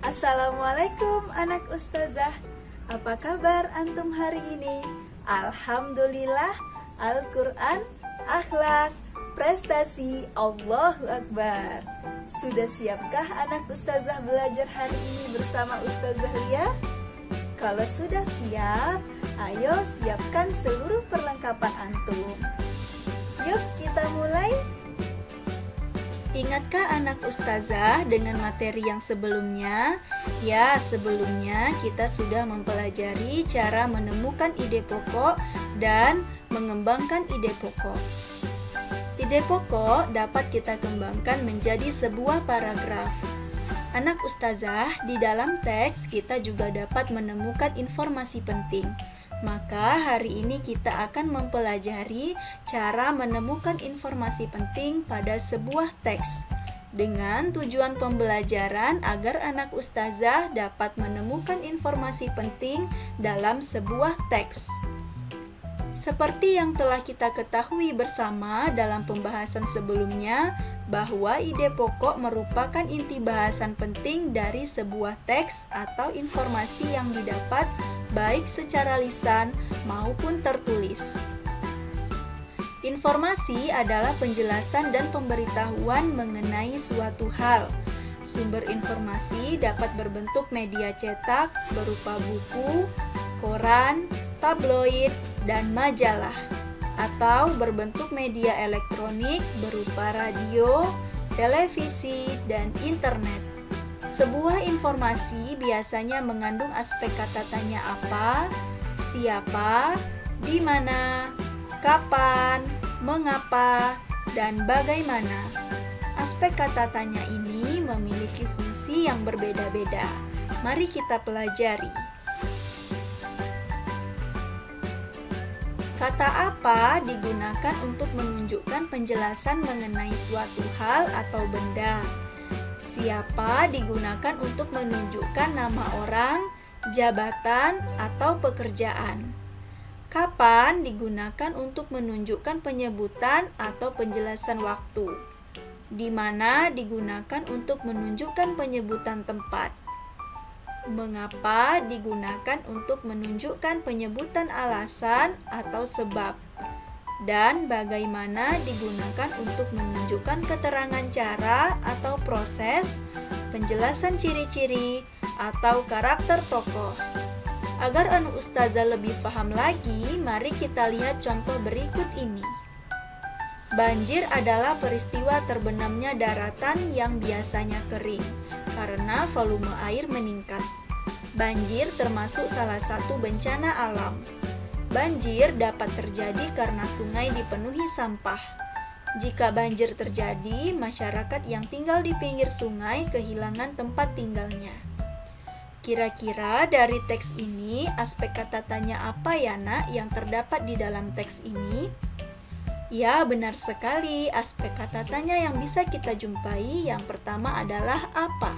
Assalamualaikum anak ustazah. Apa kabar antum hari ini? Alhamdulillah, Al-Quran, akhlak, prestasi, Allahu Akbar. Sudah siapkah anak ustazah belajar hari ini bersama Ustazah Lia? Kalau sudah siap, ayo siapkan seluruh perlengkapan antum. Yuk kita mulai. Ingatkah anak ustazah dengan materi yang sebelumnya? Ya, sebelumnya kita sudah mempelajari cara menemukan ide pokok dan mengembangkan ide pokok. Ide pokok dapat kita kembangkan menjadi sebuah paragraf. Anak ustazah, di dalam teks kita juga dapat menemukan informasi penting. Maka hari ini kita akan mempelajari cara menemukan informasi penting pada sebuah teks dengan tujuan pembelajaran agar anak ustazah dapat menemukan informasi penting dalam sebuah teks. Seperti yang telah kita ketahui bersama dalam pembahasan sebelumnya, bahwa ide pokok merupakan inti bahasan penting dari sebuah teks atau informasi yang didapat baik secara lisan maupun tertulis. Informasi adalah penjelasan dan pemberitahuan mengenai suatu hal. Sumber informasi dapat berbentuk media cetak berupa buku, koran, tabloid, dan majalah, atau berbentuk media elektronik berupa radio, televisi, dan internet. Sebuah informasi biasanya mengandung aspek kata tanya apa, siapa, di mana, kapan, mengapa, dan bagaimana. Aspek kata tanya ini memiliki fungsi yang berbeda-beda. Mari kita pelajari. Kata apa digunakan untuk menunjukkan penjelasan mengenai suatu hal atau benda. Siapa digunakan untuk menunjukkan nama orang, jabatan, atau pekerjaan. Kapan digunakan untuk menunjukkan penyebutan atau penjelasan waktu. Di mana digunakan untuk menunjukkan penyebutan tempat. Mengapa digunakan untuk menunjukkan penyebutan alasan atau sebab. Dan bagaimana digunakan untuk menunjukkan keterangan cara atau proses, penjelasan ciri-ciri, atau karakter tokoh. Agar anak ustazah lebih paham lagi, mari kita lihat contoh berikut ini. Banjir adalah peristiwa terbenamnya daratan yang biasanya kering, karena volume air meningkat. Banjir termasuk salah satu bencana alam. Banjir dapat terjadi karena sungai dipenuhi sampah. Jika banjir terjadi, masyarakat yang tinggal di pinggir sungai kehilangan tempat tinggalnya. Kira-kira dari teks ini, aspek kata tanya apa ya nak yang terdapat di dalam teks ini? Ya, benar sekali. Aspek kata tanya yang bisa kita jumpai yang pertama adalah apa.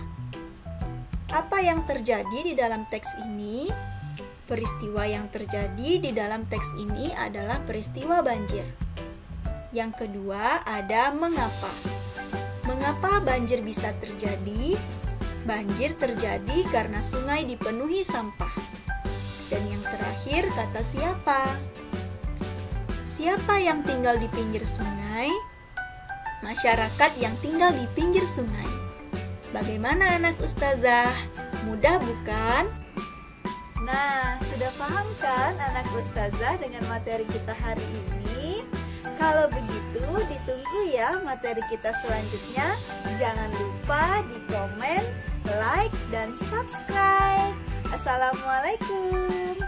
Apa yang terjadi di dalam teks ini? Peristiwa yang terjadi di dalam teks ini adalah peristiwa banjir. Yang kedua ada mengapa. Mengapa banjir bisa terjadi? Banjir terjadi karena sungai dipenuhi sampah. Dan yang terakhir kata siapa. Siapa yang tinggal di pinggir sungai? Masyarakat yang tinggal di pinggir sungai. Bagaimana anak ustazah? Mudah bukan? Nah, sudah paham kan anak ustazah dengan materi kita hari ini? Kalau begitu, ditunggu ya materi kita selanjutnya. Jangan lupa di komen, like, dan subscribe. Assalamualaikum.